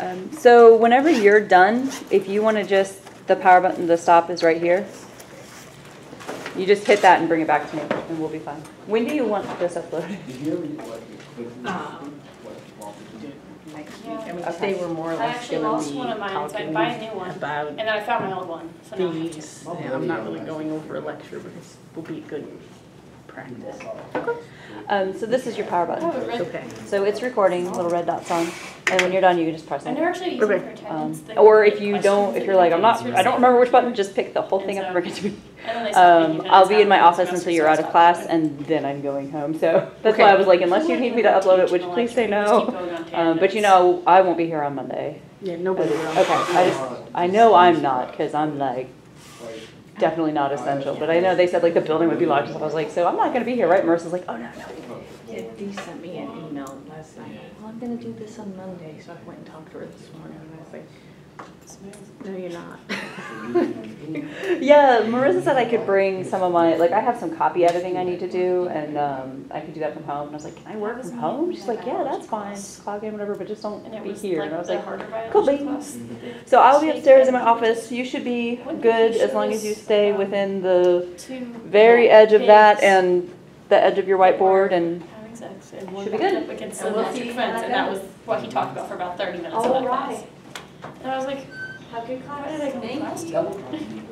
So whenever you're done, if you want to just, the power button, the stop is right here. You just hit that and bring it back to me, and we'll be fine. When do you want this uploaded? Next week. I mean, Okay. they were more or I less actually going lost to be one of mine, so I talking buy a new one. about And then I found my old one, so now I have these. two. And I'm not really going over a lecture, but this will be good practice. So this is your power I have button. a red, Okay. So it's recording, little red dots on, and when you're done, you can just press I it. never actually use it Okay. for attendance. They Or have if you questions don't, that if you're like, can I answer. don't remember which button, just pick the whole thing up and bring it to me. And then they stopped taking I'll be attendance in my after the office semester, until you're so out of it's class, not and then I'm going home. So that's Okay. why I was like, unless you need me to upload it, which Like, please say we just no. keep going on But tangents. you know, I won't be here on Monday. Yeah, nobody will. Okay, I know I'm not, because I'm like definitely not essential. But I know they said like the building would be locked, so I was like, so I'm not gonna be here, right? Marissa's like, oh no. Yeah, Dee sent me an email last night. Well, I'm gonna do this on Monday, so I went and talked to her this morning, and I was like, no, you're not. Yeah, Marissa said I could bring some of my, like I have some copy editing I need to do, and I could do that from home. And I was like, can I work from home? She's like, yeah, that's fine, just clog in, whatever, but just don't And it be was here. like And I was the like, harder cool, biology babe. class. So I'll be upstairs in my office. You should be good as long as you stay within the Two very edge of that kids and the edge of your whiteboard, and having sex, and one Should be got good. up against And the we'll electric see fence, how and that that was what he talked about for about 30 minutes of All that class. right. And I was like, Have good why class. did I go to Thank class? you.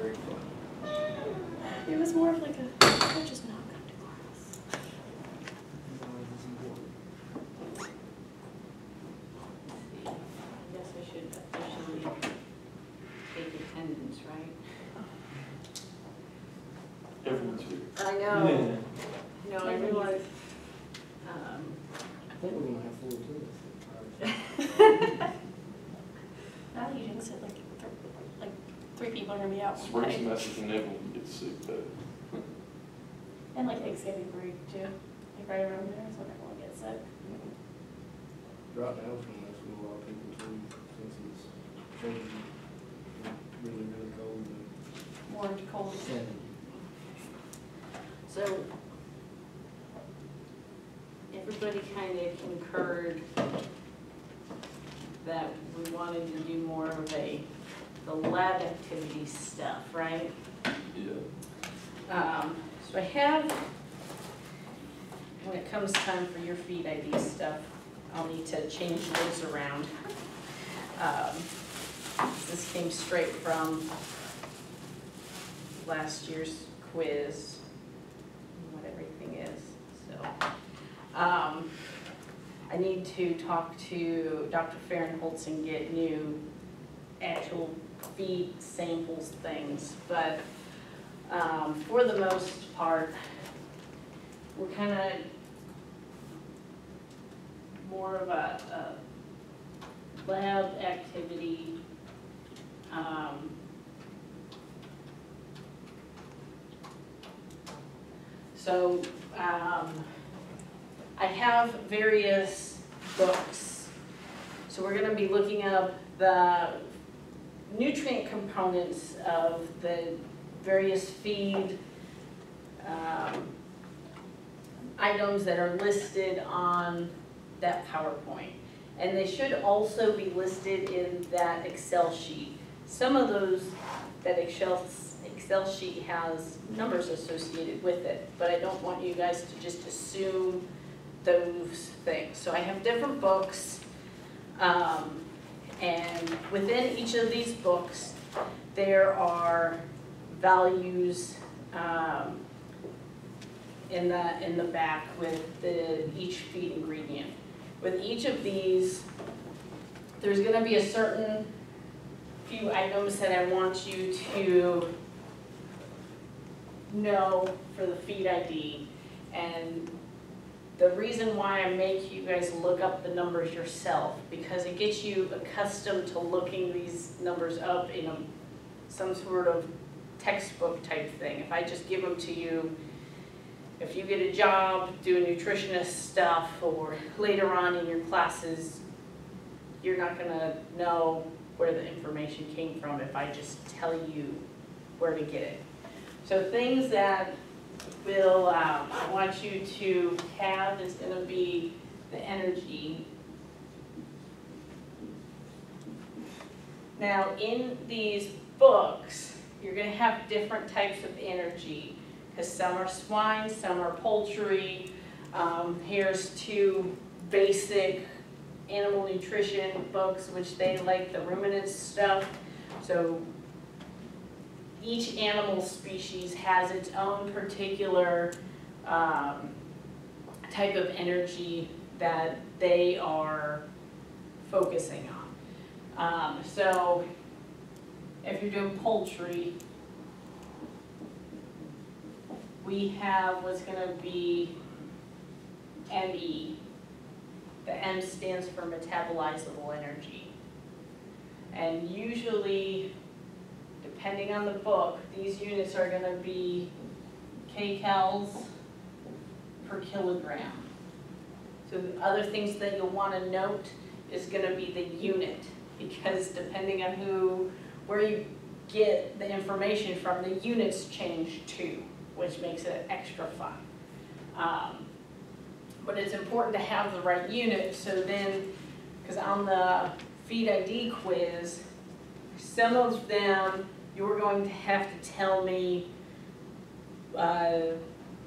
It was more of like a, I just not come to class. I guess I should officially take attendance, right? Everyone's here. I know. No, I realize. I think we're gonna have full attendance. Now that you jinx it, like 3 people are gonna be out Spring one day. semester can never get sick though. And like Thanksgiving break too, like right around there, so everyone gets sick. Drop down from that school, a lot of people too, since it's changing really, really cold and More into cold. sandy. So, everybody kind of concurred that we wanted to do more of the lab activity stuff, right? Yeah. So I have, when it comes time for your feed ID stuff, I'll need to change those around. This came straight from last year's quiz, what everything is, so. I need to talk to Dr. Fahrenholtz and get new actual feed samples things, but for the most part, we're kind of more of a lab activity. So I have various books. So we're going to be looking up the nutrient components of the various feed items that are listed on that PowerPoint. And they should also be listed in that Excel sheet. Some of those, that Excel sheet has numbers associated with it, but I don't want you guys to just assume those things. So I have different books, and within each of these books, there are values in the back with each feed ingredient. With each of these, there's going to be a certain few items that I want you to know for the feed ID. And the reason why I make you guys look up the numbers yourself, because it gets you accustomed to looking these numbers up in some sort of textbook type thing. If I just give them to you, if you get a job doing nutritionist stuff or later on in your classes, you're not going to know where the information came from if I just tell you where to get it. So things that will, I want you to have is going to be the energy, Now, in these books, you're gonna have different types of energy, because some are swine, some are poultry. Here's 2 basic animal nutrition books, which they like the ruminant stuff. So each animal species has its own particular type of energy that they are focusing on. So if you're doing poultry, we have what's going to be ME. The M stands for metabolizable energy. And usually, depending on the book, these units are going to be kcals per kilogram. So the other things that you'll want to note is going to be the unit, because depending on where you get the information from, the units change too, which makes it extra fun. But it's important to have the right unit, so then, because on the Feed ID quiz, some of them you're going to have to tell me what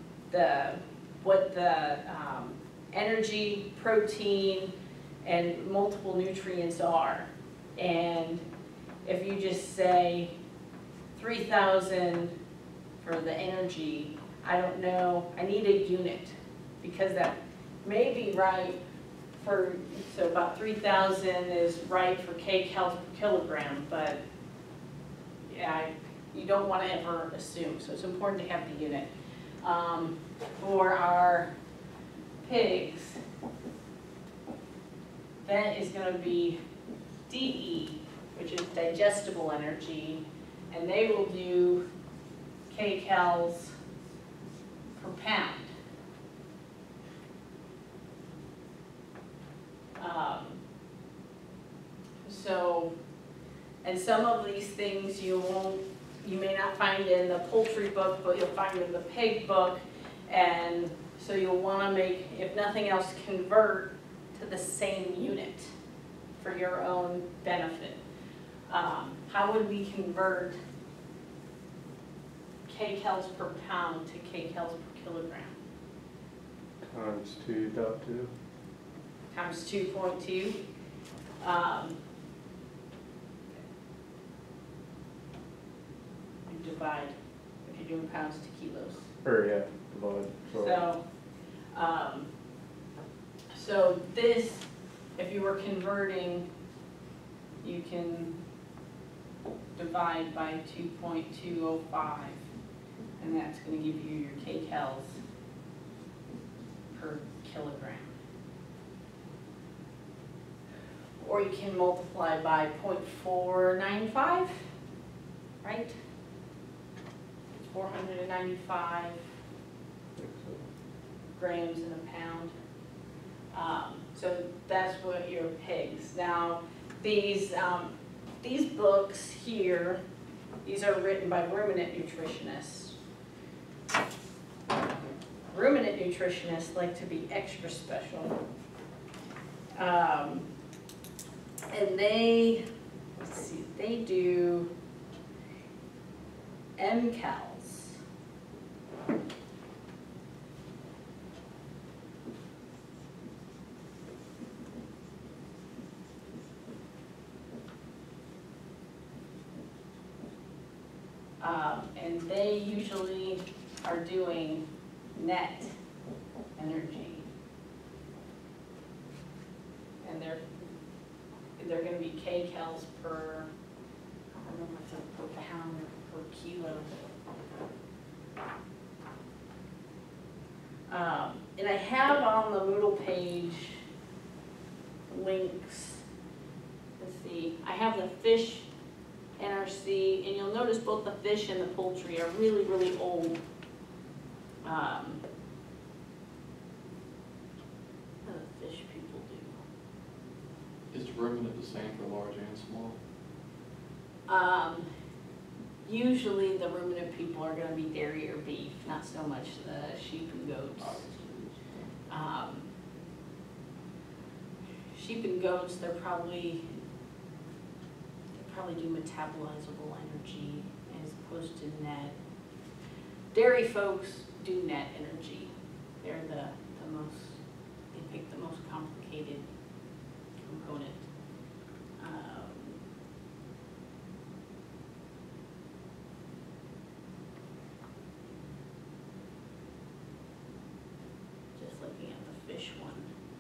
the energy, protein, and multiple nutrients are. And if you just say 3,000 for the energy, I don't know, I need a unit, because that may be right for, so about 3,000 is right for kcals per kilogram, but yeah, you don't want to ever assume, so it's important to have the unit. For our pigs, that is going to be DE, which is digestible energy, and they will do kcals per pound. And some of these things you may not find in the poultry book, but you'll find in the pig book, and so you'll want to make, if nothing else, convert to the same unit for your own benefit. How would we convert kcals per pound to kcals per kilogram? Times 2.2. Times 2.2. You divide, if you're doing pounds to kilos. Or yeah, divide. Sorry. So this, if you were converting, you can divide by 2.205, and that's going to give you your kcals per kilogram. Or you can multiply by 0.495, right? 495 grams in a pound. So that's what your pigs. Now, these books here, these are written by ruminant nutritionists. Ruminant nutritionists like to be extra special. And they, let's see, they do mcals. And they usually are doing net energy. And they're going to be kcals per, I don't know if it's per pound or per kilo. And I have on the Moodle page links. Let's see, I have the fish NRC, and you'll notice both the fish and the poultry are really, really old. What do the fish people do? Is ruminant the same for large and small? Usually the ruminant people are going to be dairy or beef, not so much the sheep and goats. Obviously. Sheep and goats, they're probably probably do metabolizable energy as opposed to net. Dairy folks do net energy. They're the most, they pick the most complicated component. Just looking at the fish one.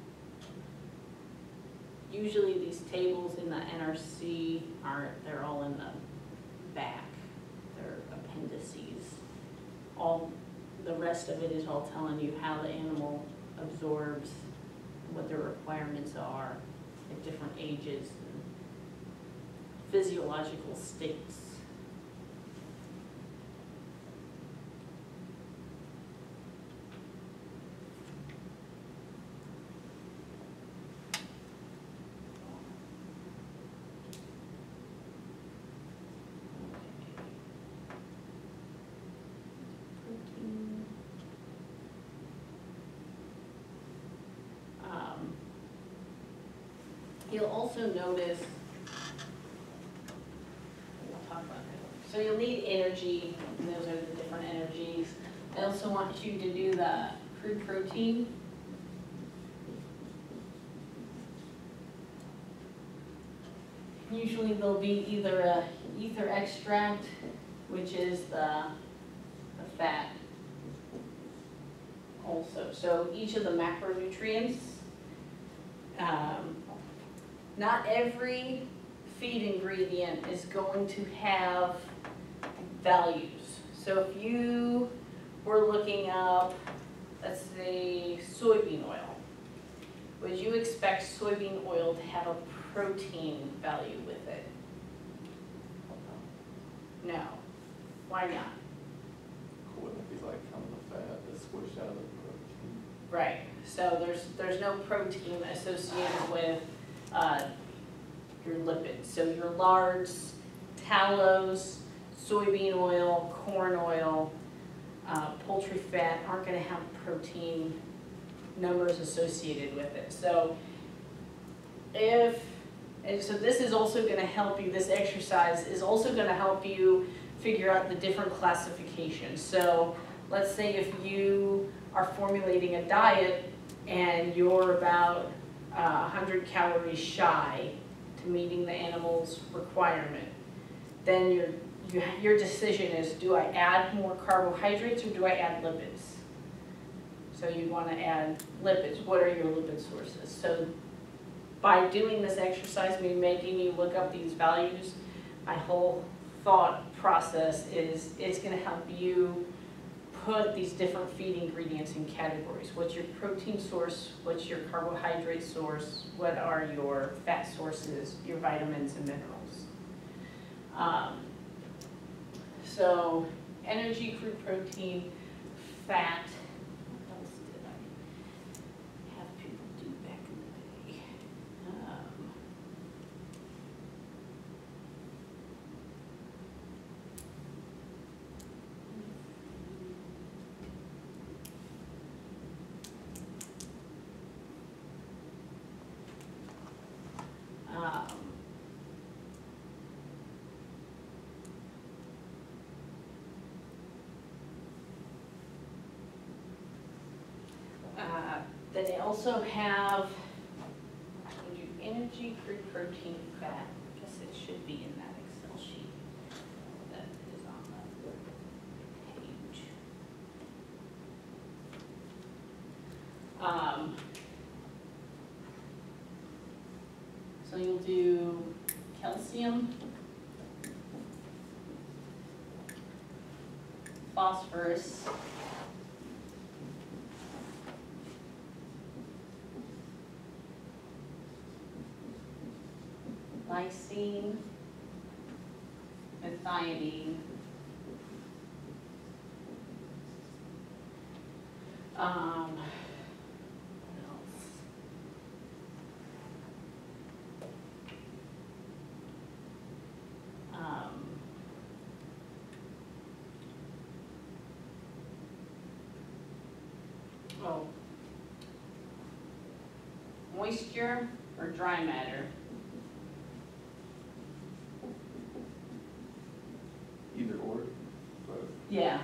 Usually these tables in the NRC they're all in the back. They're appendices. All the rest of it is all telling you how the animal absorbs, what their requirements are at different ages and physiological states. Protein. You'll also notice, we'll talk about that. So you'll need energy, and those are the different energies. I also want you to do the crude protein. Usually there'll be either a ether extract, which is the fat also. So each of the macronutrients, not every feed ingredient is going to have values. So if you were looking up, let's say, soybean oil, would you expect soybean oil to have a protein value with it? No. Why not? Wouldn't it be like kind of the fat that's squished out of the protein? Right. So there's no protein associated with your lipids. So your lards, tallows, soybean oil, corn oil, poultry fat aren't going to have protein numbers associated with it. So so this is also going to help you, this exercise is also going to help you figure out the different classifications. So let's say if you are formulating a diet and you're about 100 calories shy to meeting the animal's requirement, then your decision is, do I add more carbohydrates or do I add lipids? So you want to add lipids. What are your lipid sources? So by doing this exercise, me making you look up these values, my whole thought process is it's going to help you put these different feed ingredients in categories. What's your protein source? What's your carbohydrate source? What are your fat sources, your vitamins and minerals? So energy, crude protein, fat. What else did I have people do back in the day? Then they also have, we do energy, crude protein, fat. I guess it should be in that Excel sheet that is on the page. So you'll do calcium, phosphorus, lysine, methionine, what else? Moisture or dry matter. Yeah.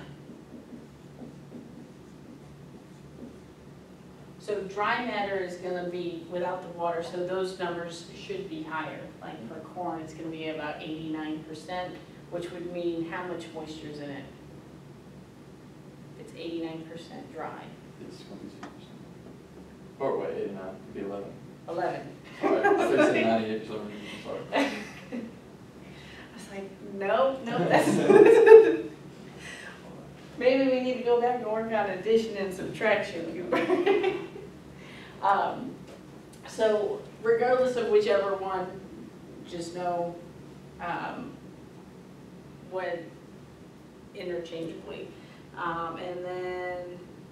So dry matter is gonna be without the water, so those numbers should be higher. Like for corn, it's gonna be about 89%, which would mean how much moisture is in it? It's 89% dry. It's gonna be 6%. Or wait, 89, it'd be 11. 11. Sorry, I thought you said 98 for some reason, sorry. I was like, no, that's. Maybe we need to go back and work on addition and subtraction. So regardless of whichever one, just know when interchangeably. And then,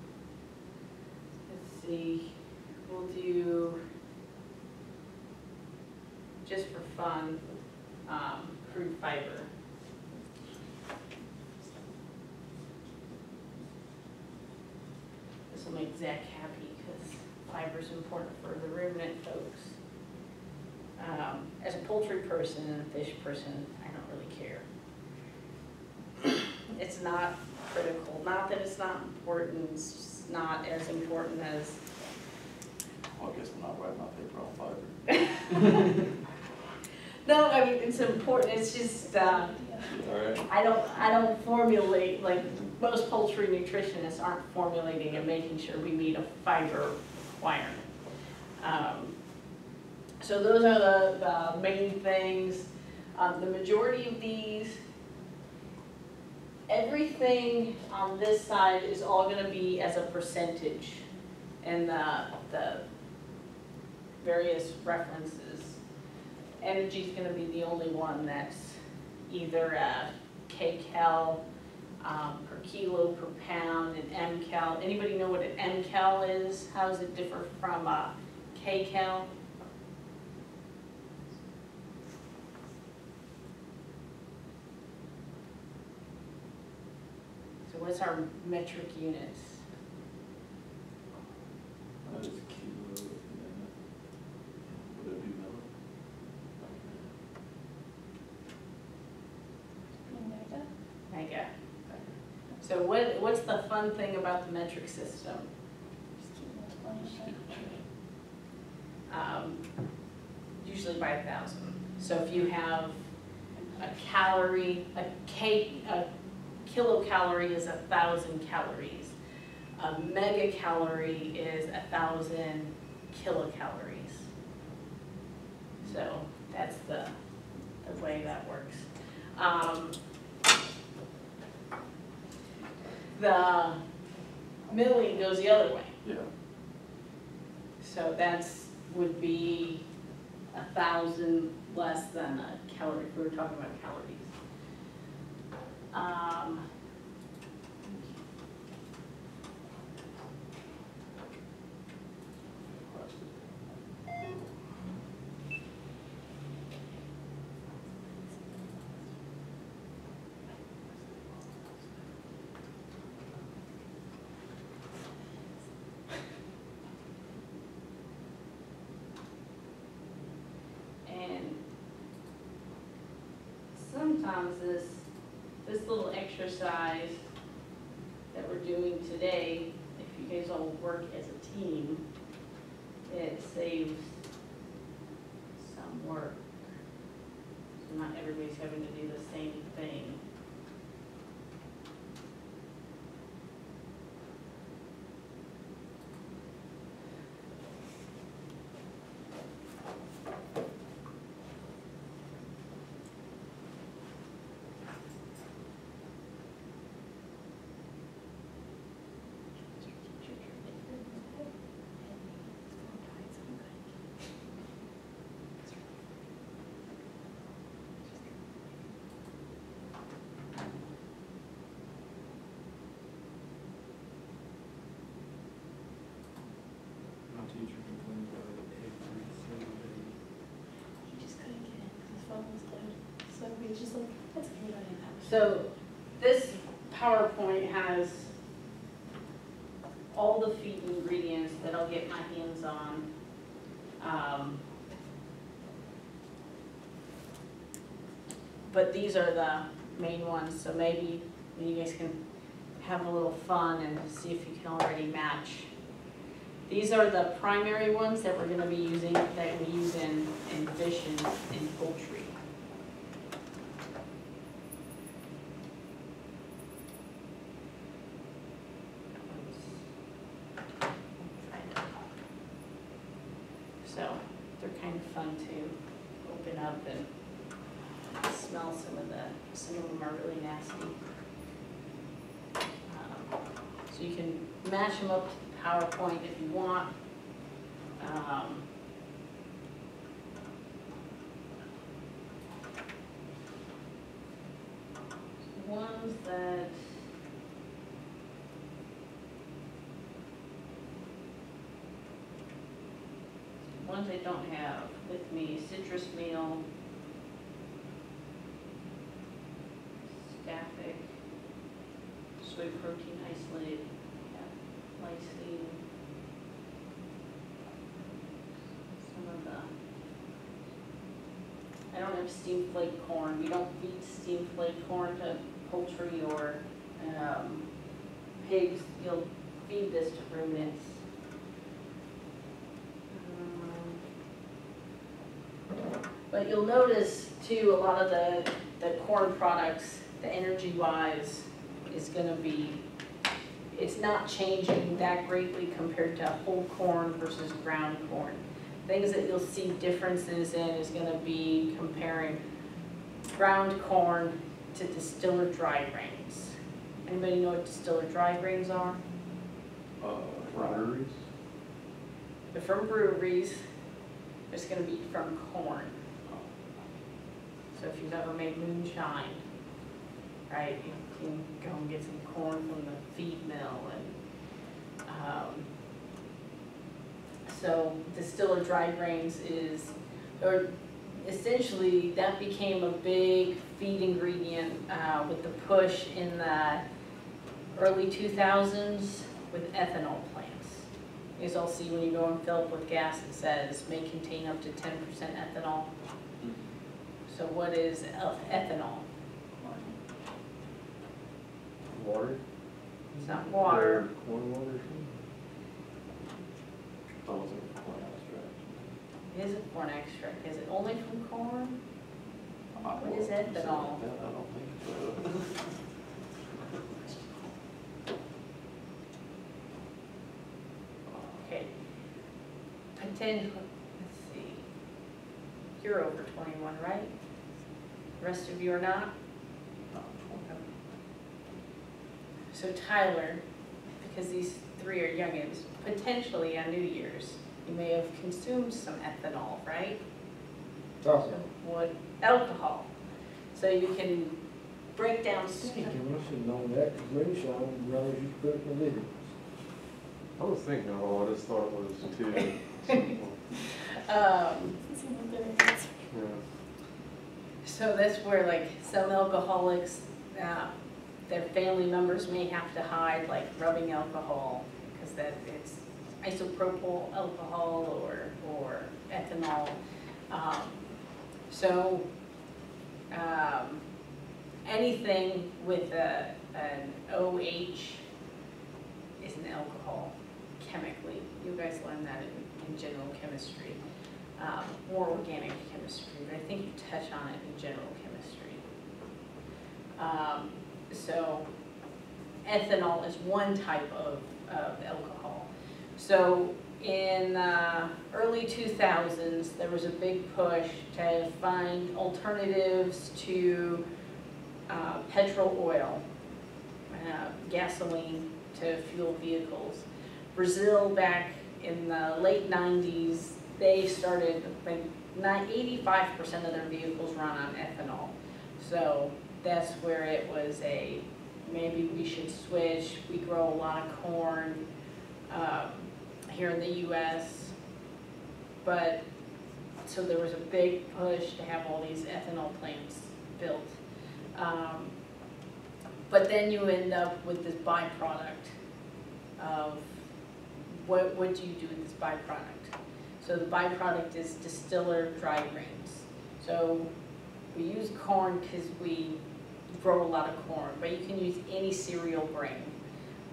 let's see, we'll do, just for fun, crude fiber. This will make Zach happy because fiber is important for the ruminant folks. As a poultry person and a fish person, I don't really care. It's not critical. Not that it's not important, it's just not as important as. Well, I guess I'm not writing my paper on fiber. No, I mean, it's important, it's just, All right. I don't formulate, like, most poultry nutritionists aren't formulating and making sure we meet a fiber requirement. So those are the main things. The majority of these, everything on this side is all gonna be as a percentage in the various references. Energy is gonna be the only one that's either kcal per kilo per pound, and mcal. Anybody know what an mcal is? How does it differ from kcal? So what's our metric units? That is kilo, and then, would it be milli? Mega. So what's the fun thing about the metric system? Just keep multiplying. Usually by 1,000. So if you have a calorie, a kilocalorie is 1,000 calories. A megacalorie is 1,000 kilocalories. So that's the way that works. The milling goes the other way. Yeah. So that's, would be 1,000 less than a calorie, if we were talking about calories. Sometimes this little exercise that we're doing today, if you guys all work as a team, it saves some work. So not everybody's having to do the same thing. My teacher complained about it every single day. He just couldn't get in because his phone was glued. So he was just like, that's okay, I didn't have it. So this PowerPoint has all the feed ingredients that I'll get my hands on. But these are the main ones, so maybe you guys can have a little fun and see if you can already match. These are the primary ones that we're gonna be using, that we use in fish and in poultry. So they're kind of fun to open up and smell. Some of them are really nasty. So you can match them up to the PowerPoint if you want. Ones that I don't have with me: citrus meal, staphic, soy protein isolate, lysine, some of the, I don't have steamed flake corn. We don't feed steamed flake corn to poultry or pigs. You'll feed this to ruminants. But you'll notice too, a lot of the corn products, the energy-wise, is gonna be, it's not changing that greatly compared to whole corn versus ground corn. Things that you'll see differences in is gonna be comparing ground corn to distiller dry grains. Anybody know what distiller dry grains are? Breweries? They're from breweries. It's gonna be from corn. So if you've ever made moonshine, right, you can go and get some corn from the feed mill. And so distiller dry grains is, or essentially that became a big feed ingredient with the push in the early 2000s with ethanol plants. You guys all see when you go and fill up with gas, it says may contain up to 10% ethanol. So what is ethanol? Water? It's not water. Or corn water? Oh, it's a corn extract. It is a corn extract. Is it only from corn? What is Well, ethanol? I don't think so. Okay. Let's see. You're over 21, right? The rest of you are not? So Tyler, because these three are youngins, potentially on New Year's, you may have consumed some ethanol, right? Oh, What, alcohol. So you can break down. speaking, I should have known that, because moonshine runners used to put it in the liquor. I was thinking, oh, I just thought it was too simple. Yeah. So that's where like some alcoholics, their family members may have to hide like rubbing alcohol because that it's isopropyl alcohol or ethanol. Anything with an OH is an alcohol chemically. You guys learned that in general chemistry. Or organic chemistry, but I think you touch on it in general chemistry. So ethanol is one type of alcohol. So in early 2000s, there was a big push to find alternatives to petrol oil, gasoline to fuel vehicles. Brazil back in the late 90s, they started, like 85% of their vehicles run on ethanol. So that's where it was maybe we should switch. We grow a lot of corn here in the US. But, so there was a big push to have all these ethanol plants built. But then you end up with this byproduct of what do you do with this byproduct? So the byproduct is distiller dry grains. So we use corn because we grow a lot of corn, but you can use any cereal grain.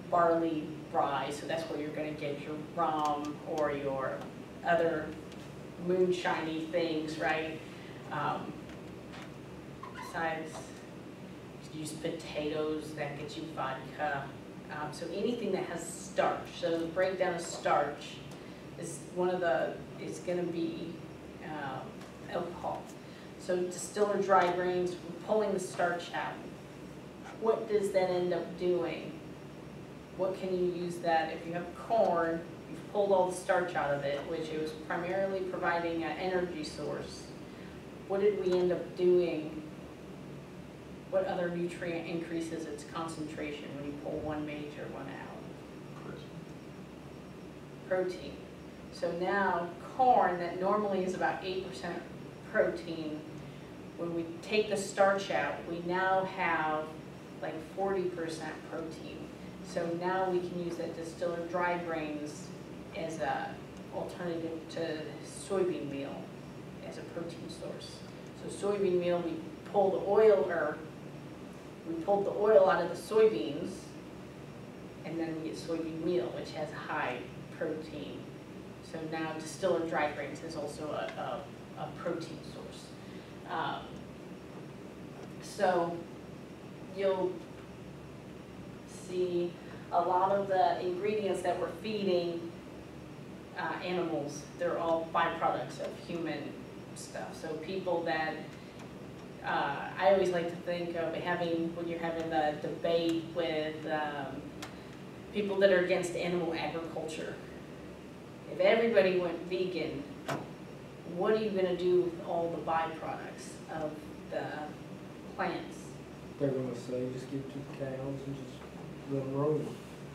barley rye, so that's where you're gonna get your rum or your other moonshiny things, right? Besides, you use potatoes, that gets you vodka. So anything that has starch, so the breakdown of starch is it's gonna be alcohol. So distiller dry grains, we're pulling the starch out. What does that end up doing? What can you use that, if you have corn, you've pulled all the starch out of it, which it was primarily providing an energy source. What did we end up doing? What other nutrient increases its concentration when you pull one major one out? Protein. So now corn that normally is about 8% protein, when we take the starch out, we now have like 40% protein. So now we can use that distiller dry grains as a alternative to soybean meal as a protein source. So soybean meal, we pulled the oil out of the soybeans, and then we get soybean meal, which has high protein. So now distiller dry grains is also a protein source. So you'll see a lot of the ingredients that we're feeding animals, they're all byproducts of human stuff. So people that, I always like to think of when you're having a debate with people that are against animal agriculture. If everybody went vegan, what are you gonna do with all the byproducts of the plants? They're gonna say, just give it to the cows and just let them roam.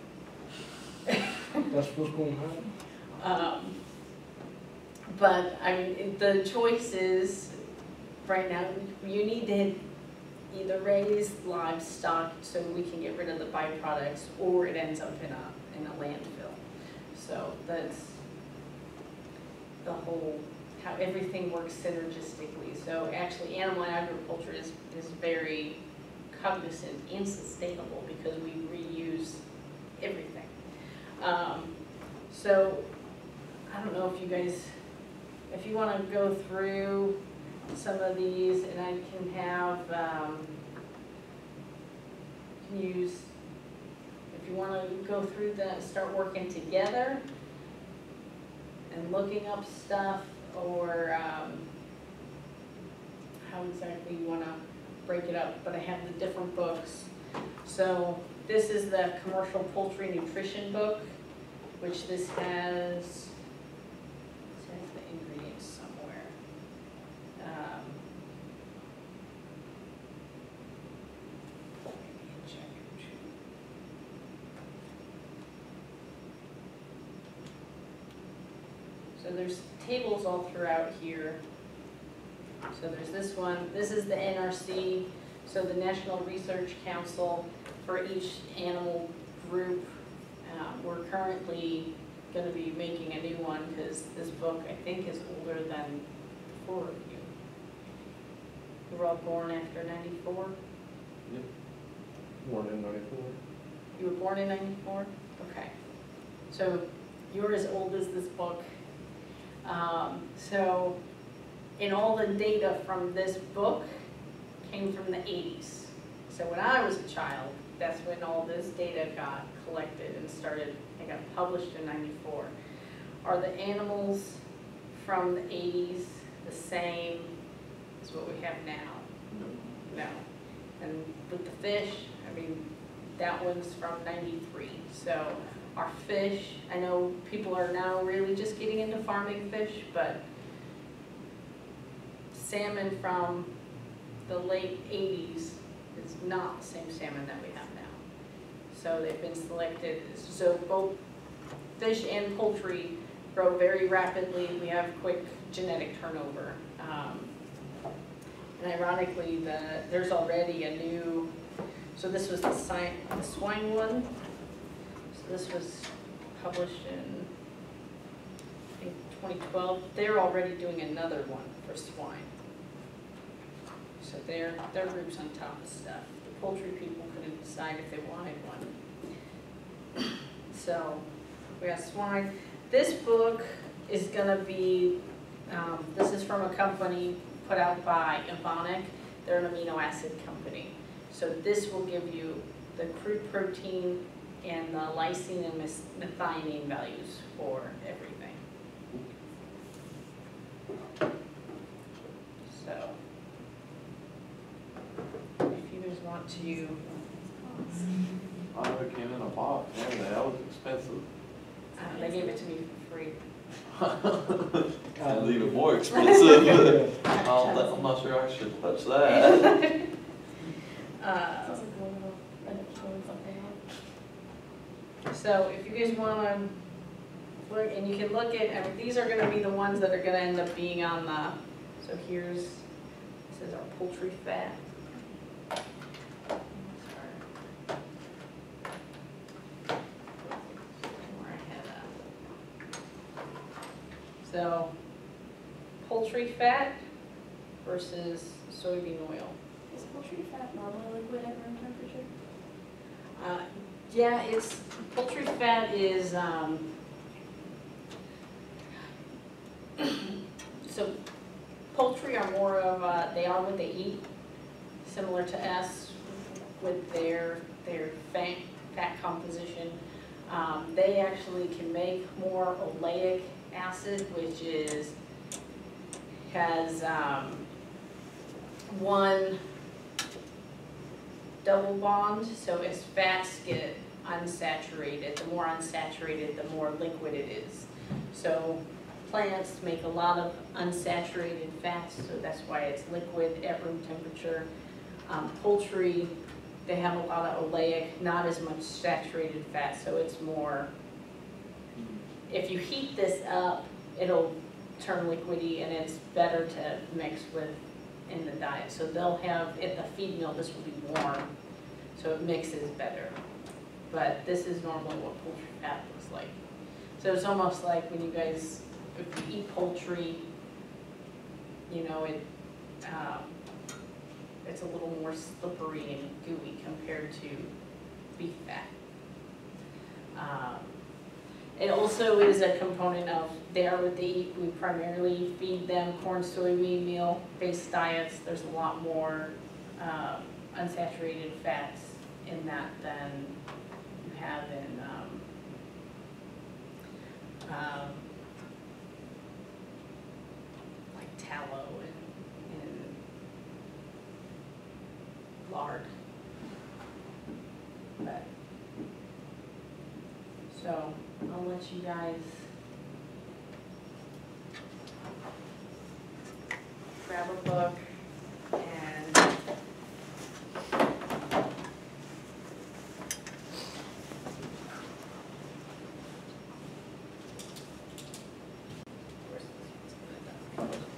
That's what's gonna happen. But I mean, the choice is, right now, you need to either raise livestock so we can get rid of the byproducts, or it ends up in a landfill. So that's the whole, how everything works synergistically. So actually animal agriculture is very cognizant and sustainable because we reuse everything. So I don't know if you guys, if you want to go through some of these, and I can have, can use, if you want to go through that, start working together and looking up stuff, or how exactly you want to break it up, but I have the different books. So this is the Commercial Poultry Nutrition book, which this has the ingredients somewhere. So there's tables all throughout here. So there's this one. This is the NRC, so the National Research Council for each animal group. We're currently going to be making a new one because this book, I think, is older than 4 of you. You were all born after 94? Yep. Born in 94. You were born in 94? Okay. So you're as old as this book. So, and all the data from this book came from the 80s. So when I was a child, that's when all this data got collected and started, it got published in 94. Are the animals from the 80s the same as what we have now? No. And with the fish, I mean, that one's from 93. So our fish, I know people are now really just getting into farming fish, but salmon from the late 80s is not the same salmon that we have now. So they've been selected, so both fish and poultry grow very rapidly. We have quick genetic turnover. And ironically, there's already a new, so this was the swine one. So this was published in, I think, 2012. They're already doing another one for swine. So their group's on top of stuff. The poultry people couldn't decide if they wanted one. So, we got swine. This book is gonna be, this is from a company put out by Evonik. They're an amino acid company. So this will give you the crude protein and the lysine and methionine values for everything. So, if you guys want to, Oh, it came in a box, man, that was expensive. they gave it to me for free. It's even more expensive. I'm not sure I should touch that. Sounds like we'll end up throwing something out. So if you guys wanna look, and you can look at, I mean, these are gonna be the ones that are gonna end up being on the, so here's, this is our poultry fat. Where I had so, poultry fat versus soybean oil. Is poultry fat normally liquid at room temperature? Yeah, it's, poultry fat is, so poultry are more of, they are what they eat, similar to us with their fat composition. They actually can make more oleic acid, which is, has one double bond, so as fats get unsaturated, the more unsaturated, the more liquid it is. So plants make a lot of unsaturated fats, so that's why it's liquid at room temperature. Poultry, they have a lot of oleic, not as much saturated fat, so it's more, if you heat this up, it'll turn liquidy and it's better to mix with in the diet. So they'll have, at the feed mill, this will be warm, so it mixes better. But this is normally what poultry fat looks like. So it's almost like when you guys, if you eat poultry, you know, it's a little more slippery and gooey compared to beef fat. It also is a component of, they are what they eat. We primarily feed them corn, soybean meal based diets. There's a lot more unsaturated fats in that than you have in like tallow and lard. But, so I'll let you guys grab a book and where's this one's gonna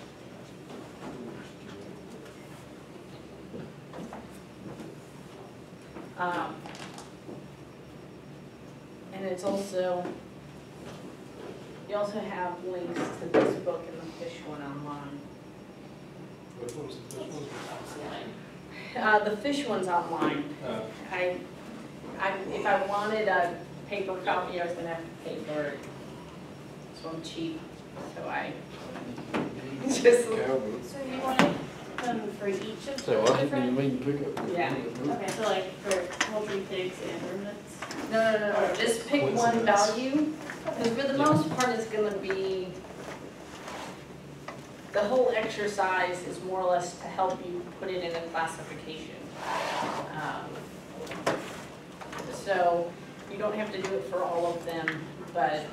go? And it's also, you also have links to this book and the fish one online. Which one's the fish one? The fish one's online. If I wanted a paper copy, I was gonna have to pay for it. So I'm cheap, so I just, Cowboys. So you want them for each of So the I think different? you mean pick up. Yeah. Okay, so like for poultry, pigs, and ruminants? no, just pick one value. Because for the most part, it's gonna be, the whole exercise is more or less to help you put it in a classification. So you don't have to do it for all of them, but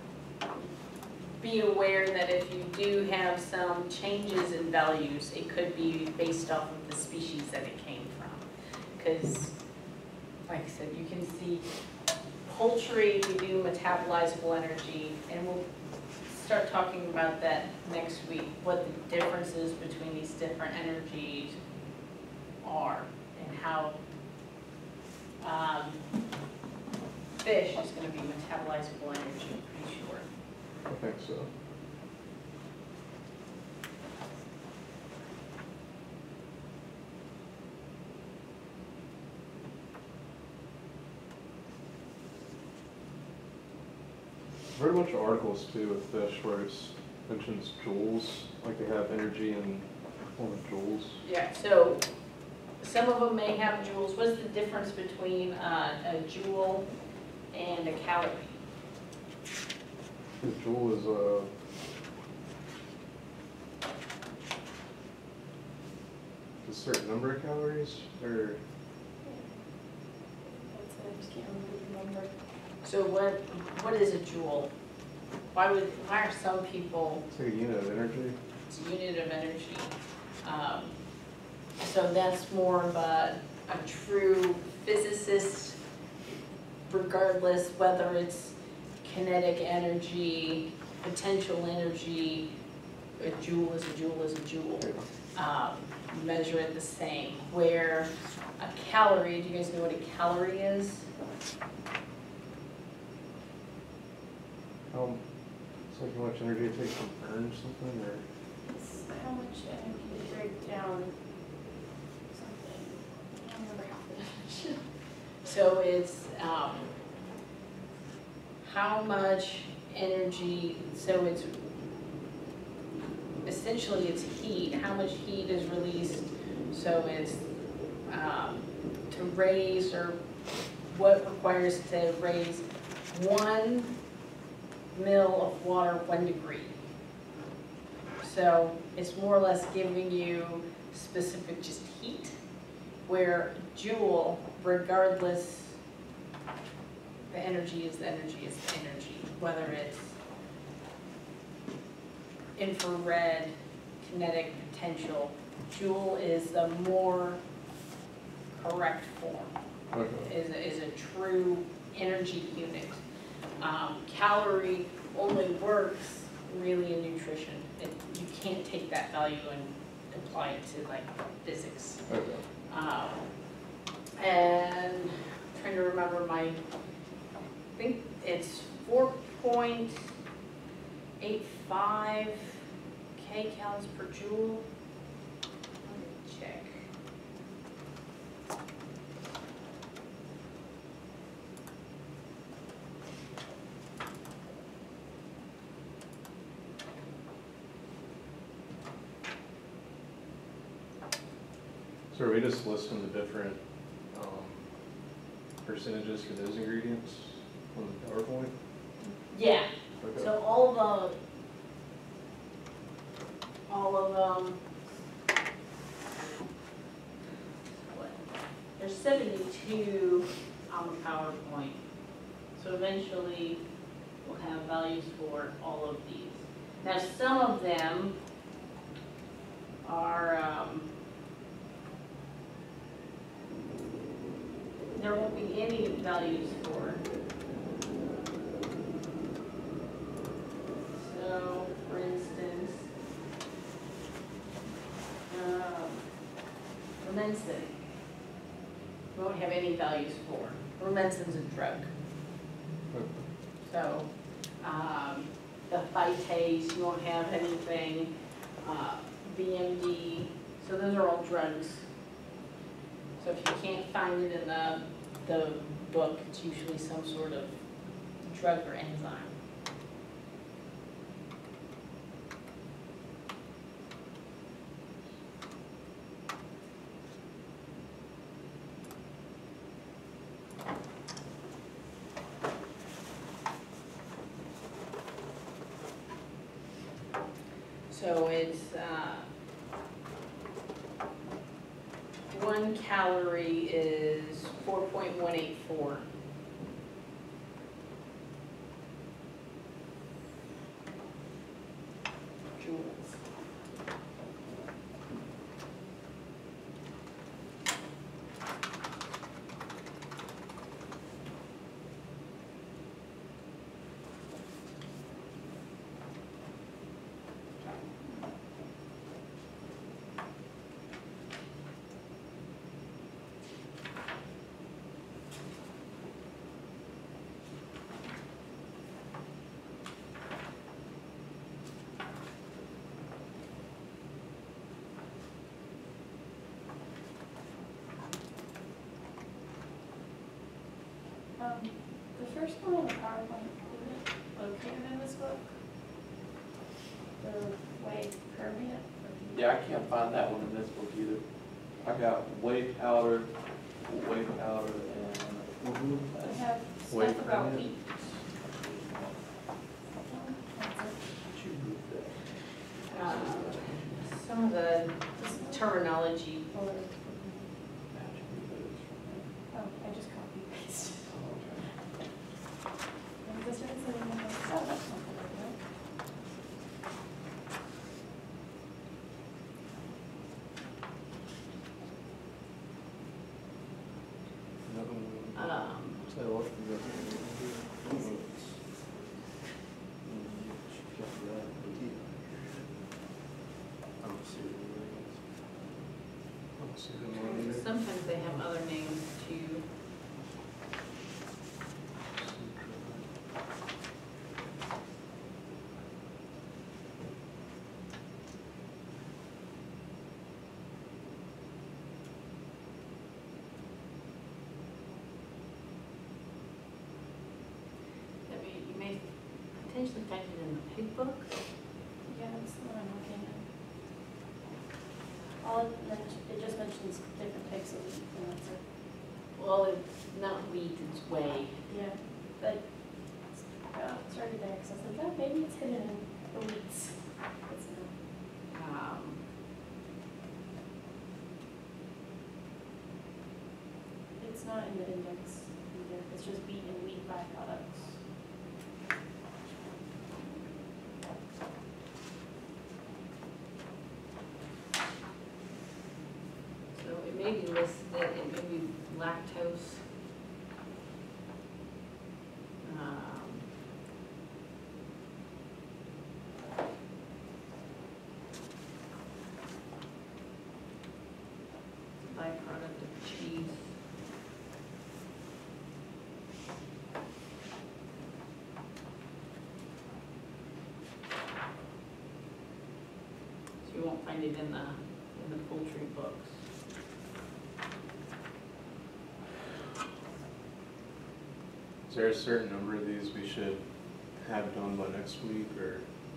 be aware that if you do have some changes in values, it could be based off of the species that it came from. Because, like I said, you can see poultry, we do metabolizable energy, and we'll start talking about that next week, what the differences between these different energies are and how fish is going to be metabolizable energy, I'm pretty sure. I think so. I've read a bunch of articles too with fish where it's mentions joules, like they have energy in form of joules. Yeah, so some of them may have joules. What's the difference between a joule and a calorie? The joule is a certain number of calories, or That's it, I just can't remember the number. So what is a joule? Why are some people, it's like a unit of energy. it's a unit of energy? So that's more of a true physicist, regardless whether it's kinetic energy, potential energy, a joule is a joule is a joule. Measure it the same. Where a calorie, do you guys know what a calorie is? It's like how much energy it takes to burn something, or It's how much energy to break down something. I don't remember half the definition. So it's how much energy, so it's essentially it's heat, how much heat is released. So it's to raise, or what requires to raise 1 mil of water 1 degree. So it's more or less giving you specific just heat, where joule, regardless, the energy is the energy is the energy, whether it's infrared, kinetic, potential. Joule is the more correct form, is a true energy unit. Calorie only works really in nutrition. You can't take that value and apply it to like physics. And I'm trying to remember I think it's 4.85 kcals per joule. Let me check. So are we just listing the different percentages for those ingredients on the PowerPoint? Yeah, Okay. so all of them, there's 72 on the PowerPoint. So eventually we'll have values for all of these. Now some of them are, there won't be any values for. So, for instance, Rumensin, we won't have any values for. Rumensin's a drug. So, the phytase, you won't have anything, BMD, so those are all drugs. So if you can't find it in the book, it's usually some sort of drug or enzyme. So it's 1 calorie is 4.184. Joules. The first one on the PowerPoint, was located in this book? The whey permeate? Yeah, I can't find that one in this book either. I got whey powder, and I have Whey stuff about permeate? wheat. Some of the terminology, Oh, I just copy pasted. And this one's in the, oh, that's not the right one. Say what? I don't see it. I don't see them on there. sometimes they have other names too. I mean, you may potentially find it in the pig book. Yeah, that's the one I'm looking at. All it just mentions different types of wheat, and that's it. Well, it's not wheat, it's whey. Yeah, but it's already there, because I was like, oh, maybe it's hidden in the weeds. It's not. It's not in the index either, it's just wheat and wheat byproducts. So it may be listed, it may be lactose. Byproduct of cheese. So you won't find it in the poultry books. Is there a certain number of these we should have done by next week, or?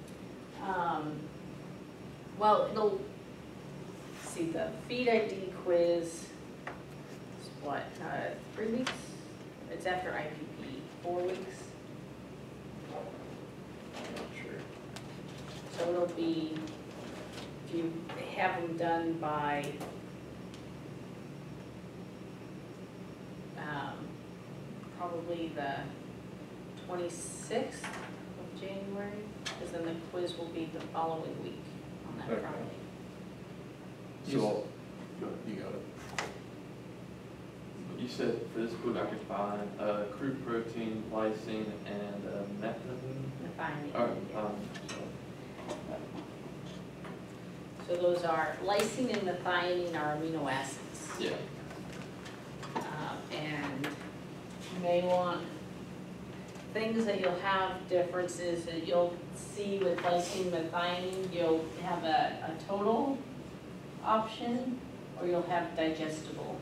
Well, it'll, see, the feed ID quiz is what, 3 weeks? It's after IPP, 4 weeks? I'm not sure. So it'll be, if you have them done by, probably the 26th of January, because then the quiz will be the following week on that Okay. Friday. So, Go ahead, you got it. you said for this book I could find crude protein, lysine, and methionine. Methionine. Or, So those are, lysine and methionine are amino acids. yeah. And you may want, things that you'll have differences that you'll see with lysine, methionine, you'll have a total option, or you'll have digestible.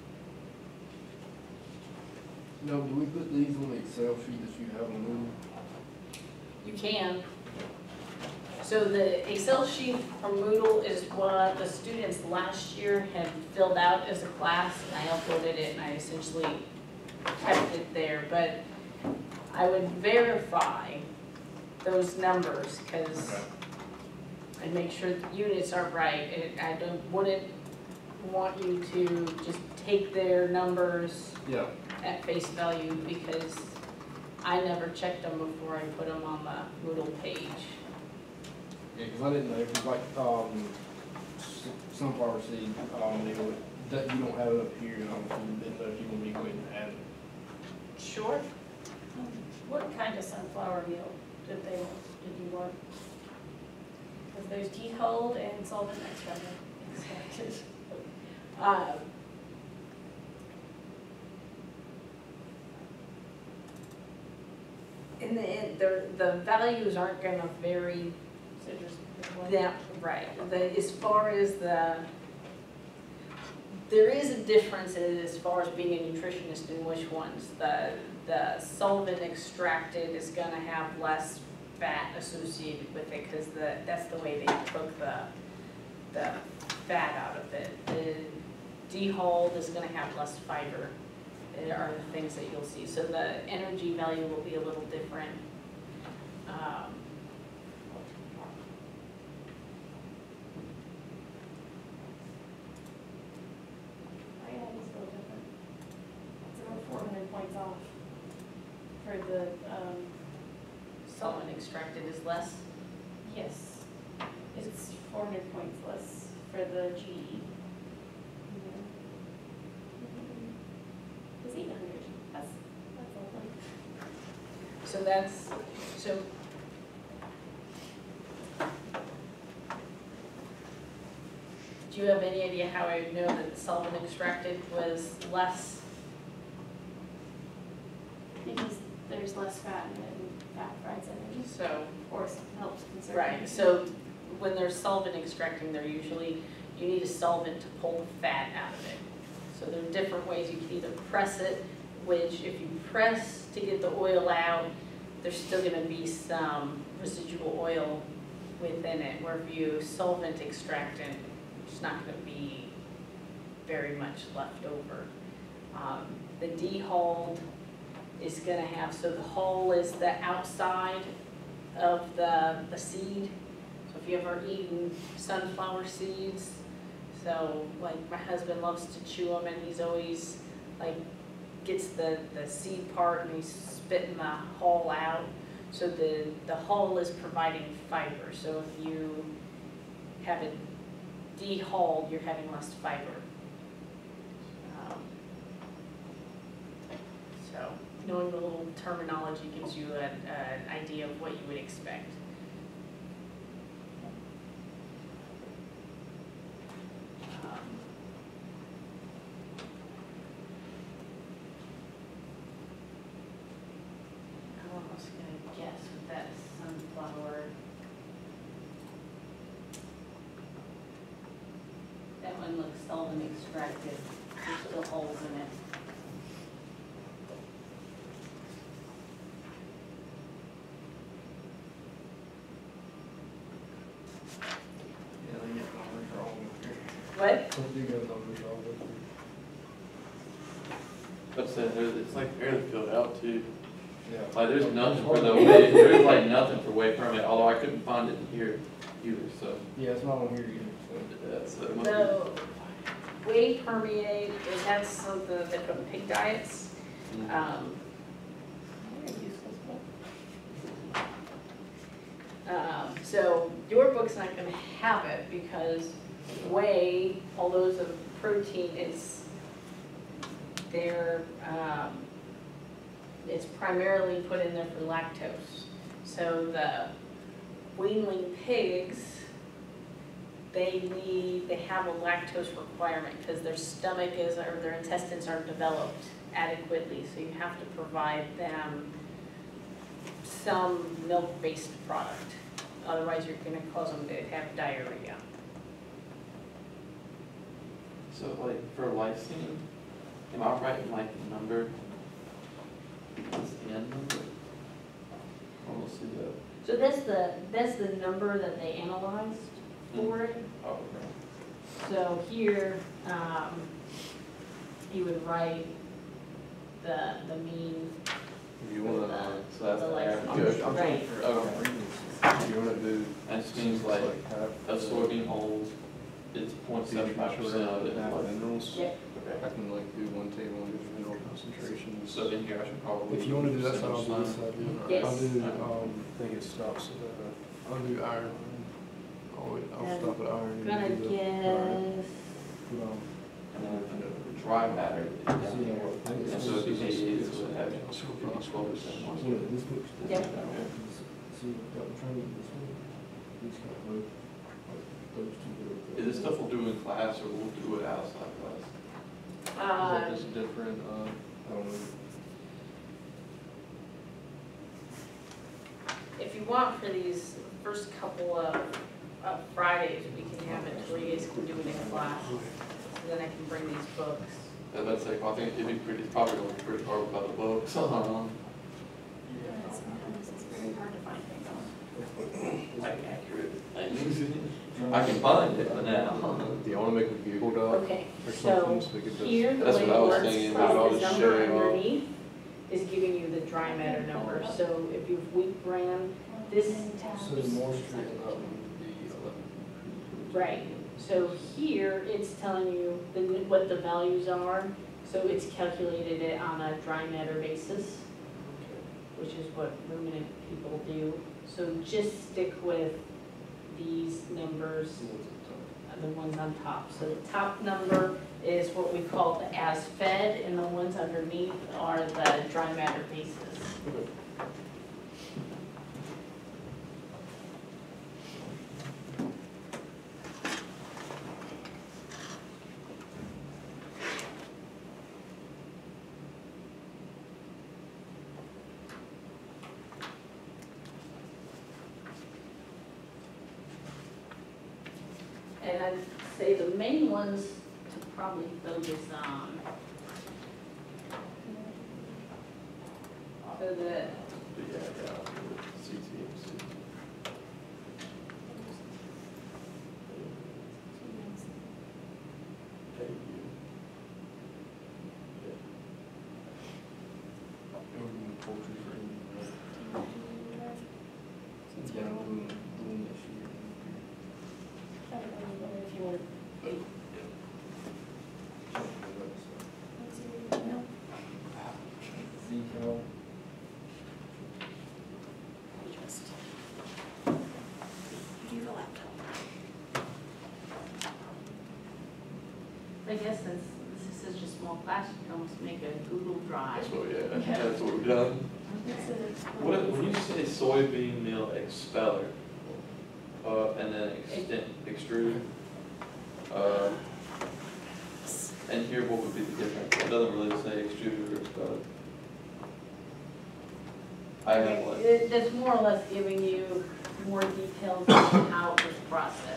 Now, do we put these on the Excel sheet that you have on Moodle? You can. So the Excel sheet from Moodle is what the students last year had filled out as a class, and I uploaded it, and I essentially kept it there, but I would verify those numbers, because and make sure the units are right. I wouldn't want you to just take their numbers Yeah. at face value, because I never checked them before I put them on the Moodle page. Yeah, because I didn't know, because like, sunflower seed, that you don't have it up here, and I didn't know if you want me to go ahead and add it. Sure. What kind of sunflower meal did you want? Because there's dehulled and solvent extracted. In the end, the values aren't gonna vary So just pick one. that, right. As far as the there is a difference as far as being a nutritionist in which ones. The solvent extracted is gonna have less fat associated with it because that's the way they took the fat out of it. The dehulled is gonna have less fiber, are the things that you'll see. So the energy value will be a little different. I had it still different. It's about 400 points off for the, Solvent extracted is less. yes, it's 400 points less for the GE. It's 800, that's lovely. So do you have any idea how I know that the solvent extracted was less? Because there's less fat in it and fat provides energy, So, or helps conserve. right, energy. so when they're solvent extracting, they're usually, you need a solvent to pull the fat out of it. So there are different ways. You can either press it, which if you press to get the oil out, there's still gonna be some residual oil within it, where if you solvent extract it, there's not gonna be very much left over. The dehulled is gonna have, so the hull is the outside of the seed. So if you ever eaten sunflower seeds, so like my husband loves to chew them and he's always like gets the seed part and he's spitting the hull out. So the hull is providing fiber. So if you have it dehulled, you're having less fiber. So knowing the little terminology gives you an idea of what you would expect. I'm almost gonna guess with that sunflower. That one looks solvent extracted. There's still holes in it. Yeah, they get numbers wrong. What? They do get numbers wrong. But it's like barely filled out too. Yeah. Like there's nothing for the way, there's like nothing for whey permit, although I couldn't find it in here either, so. Yeah, it's not on here either, so. So it must be. The whey permeate, is that something that they put in pig diets? So your book's not gonna have it because whey, although it's a protein, it's primarily put in there for lactose. So the weanling pigs, they have a lactose requirement because their stomach or their intestines aren't developed adequately. So you have to provide them some milk-based product. Otherwise, you're gonna cause them to have diarrhea. So like for lysine, am I right in like the number? What's the end number? Almost see that. So that's the number that they analyzed for it. Oh, right. So here, you would write the mean. You wanna, So that's The the lysine. average. I'm Right. trying to Okay. you wanna do. And it means like half a soybean oil, it's 0.75% of it. half Like- minerals. Yeah. Okay. I can like do one table and do mineral concentrations. So in here I should probably. If you wanna do that, send so I'll do them this some. side. Yes. I'll do, I think it stops at, I'll do iron. I'll And stop at iron. and Gonna do the iron. guess, But, And then the dry matter. And so if you say it would have 12%. yeah, this looks. Yep. See, I'm trying to get this one. These kind of look like those two. Is this stuff we'll do in class or we'll do it outside class? is that just different, I don't know. if you want for these first couple of Fridays, we can have it to where you guys can do it in class. So then I can bring these books. Let's say, I think it'd be pretty, it's probably gonna be pretty hard without the books. Sometimes it's very hard to find things on. Like accurate things. I can find it, but now. Do you wanna make a Google Doc Okay, or so something so we could just? here, the That's way what I it was works thinking, is but I'll the just number share it all. underneath is giving you the dry matter number. So if you've weak ran, this, So the moisture in that would be 11. right. So here, it's telling you what the values are. So it's calculated it on a dry matter basis, which is what ruminant people do. So just stick with these numbers, the ones on top. So the top number is what we call the as fed, and the ones underneath are the dry matter basis. And I'd say the main ones to probably focus on are the Yeah, CTMC. Poultry for yeah, doing this year. If you want Decal. just, do you have a laptop? I guess since this is such a small class, you can almost make a Google Drive. That's what, yeah, that's what we've done. When you say soybean meal expeller, and then extrude, and here what would be the difference? It doesn't really say extruded or expeller. I have one. That's more or less giving you more details on how it was processed.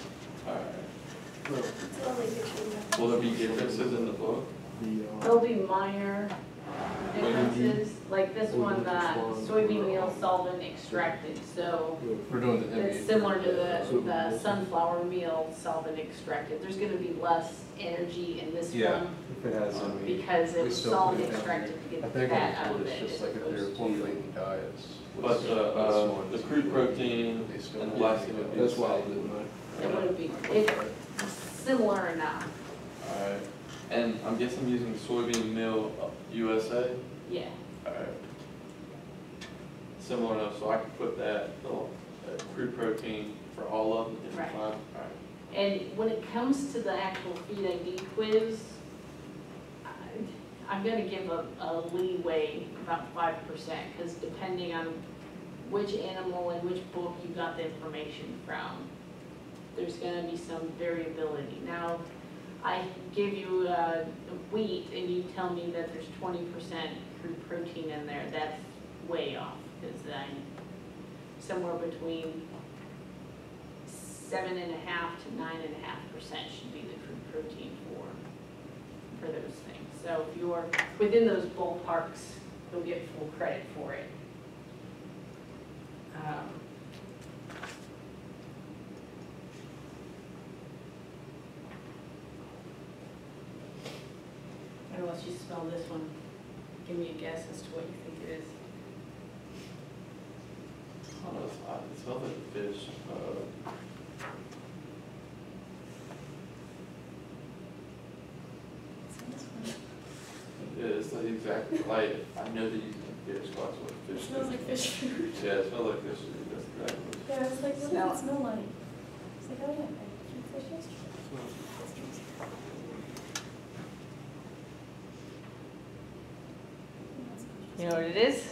Alright. Will there be differences in the book? There'll be minor differences, like this one, the soybean meal solvent extracted, so We're doing the heavy. it's similar to the sunflower meal solvent extracted. There's gonna be less energy in this Yeah, one if it has any. because it we was still solvent put it down. extracted to I get the think fat out on of the it. it's just like if as they're opposed to- formulating diets. But the crude protein They still and the do. last thing would be the That's why I same. didn't know. It would be, it's similar enough, Alright, and I'm guessing I'm using soybean meal USA? yeah. Alright. Similar enough, so I could put that, the crude protein for all of them, different Right. Alright. And when it comes to the actual feed ID quiz, I'm gonna give a leeway about 5%, because depending on which animal and which book you got the information from, there's gonna be some variability. Now, I give you wheat and you tell me that there's 20% crude protein in there, that's way off, because I'm somewhere between 7.5% to 9.5% should be the crude protein for those things. So if you're within those ballparks, you'll get full credit for it. And once you smell this one, give me a guess as to what you think it is. I don't know, it smells like fish. It's like exactly, like, I know that you can fish, so that's what fish It is. smells like fish food. Yeah, it smells like fish food, that's exactly what it is. Yeah, I was like, what Smell does it. it smell like? It's like, oh yeah, I ate fish yesterday. You know what it is?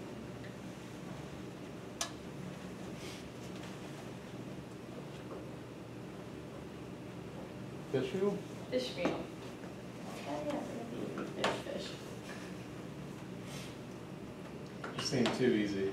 Fish meal? Fish meal. Oh yeah, Fish. You seem too easy.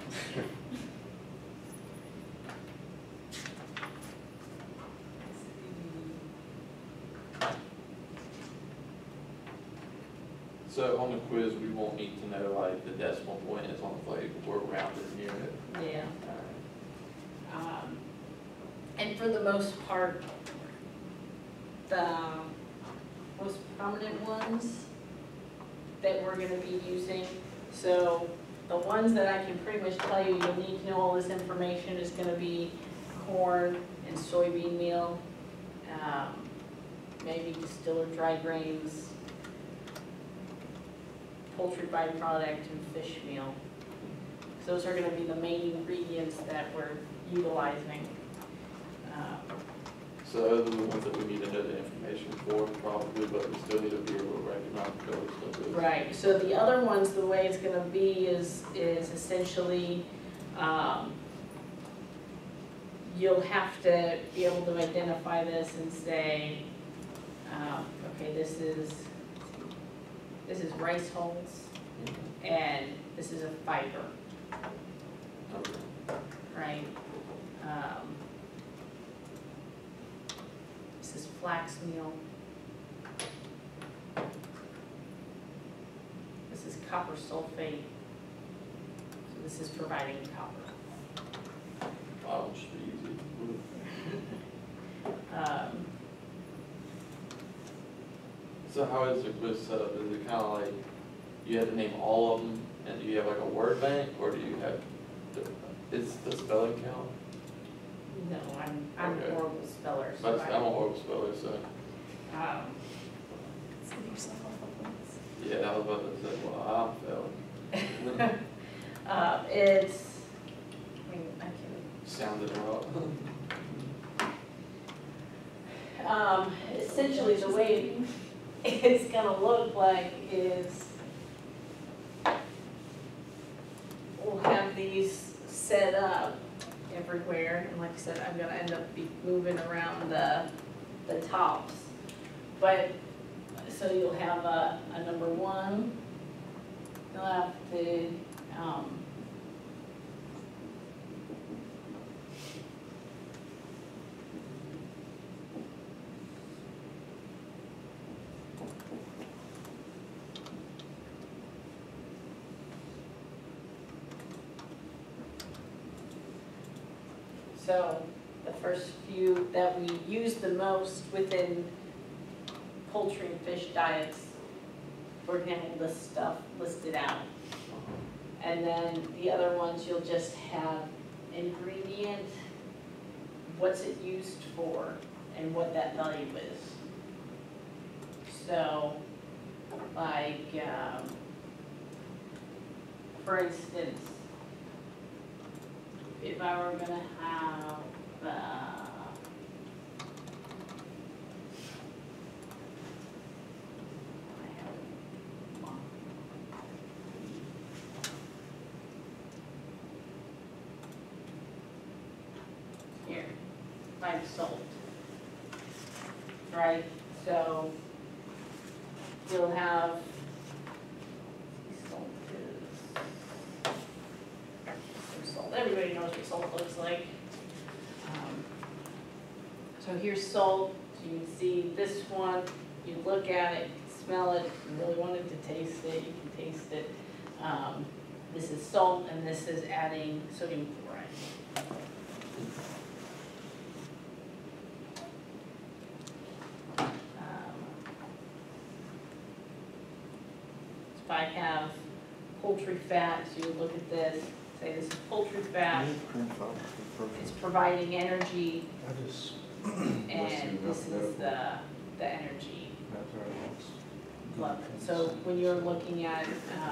So on the quiz, we won't need to know like the decimal point as long as like we're rounded near it. Yeah. Alright. And for the most part, the most prominent ones that we're gonna be using, so the ones that I can pretty much tell you, you'll need to know all this information is gonna be corn and soybean meal, maybe distillers dry grains, poultry byproduct, and fish meal. So those are gonna be the main ingredients that we're utilizing. So those are the ones that we need to know the information for probably, but we still need to be able to recognize those stuff. Right, so the other ones, the way it's gonna be is essentially, you'll have to be able to identify this and say, okay, this is rice hulls, and this is a fiber, Okay. right? This is flax meal. This is copper sulfate. So this is providing copper. Wow, it should be easy. So how is the quiz set up? Is it kind of like you have to name all of them, and do you have like a word bank, or do you have, is the spelling count? No, I'm a Okay. horrible speller, so I'm a horrible speller, so, Let's give yourself a couple points. yeah, I was about to say, well, I'm failing. It's, I mean, I Sounded wrong. can, essentially the way it's gonna look like is we'll have these set up everywhere, and like I said, I'm gonna end up moving around the tops. But, so you'll have a number one, you'll have to, so the first few that we use the most within poultry and fish diets, for example, this stuff listed out. And then the other ones, you'll just have ingredient, what's it used for, and what that value is. So, like, for instance, if I were gonna have, here, like salt, right? So you'll have, salt is, some salt, everybody knows what salt looks like. So here's salt, so you can see this one, you look at it, smell it, you really wanted to taste it, you can taste it. This is salt, and this is adding sodium chloride. If I have poultry fat, so you look at this, say this is poultry fat, it's providing energy, I just. and this is the energy level. So when you're looking at,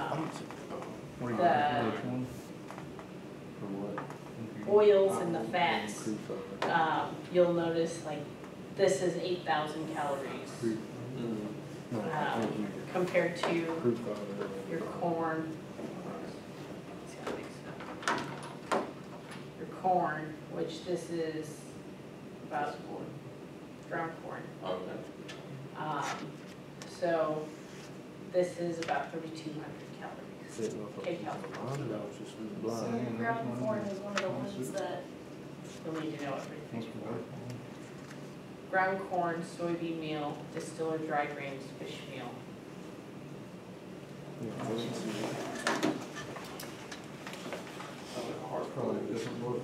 the oils and the fats, you'll notice like this is 8,000 calories compared to your corn. Your corn, which this is about ground corn. Okay. So this is about 3,200 calories. So ground corn is one of the ones that, You'll need to know everything for. Ground corn, soybean meal, distillers dry grains, fish meal. Probably a different book.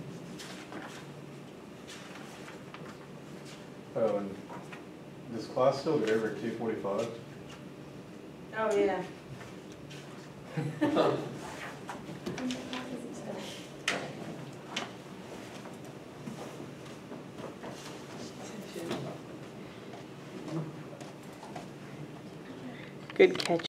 Oh, and does class still get over at 2:45? Oh, yeah. Good catch.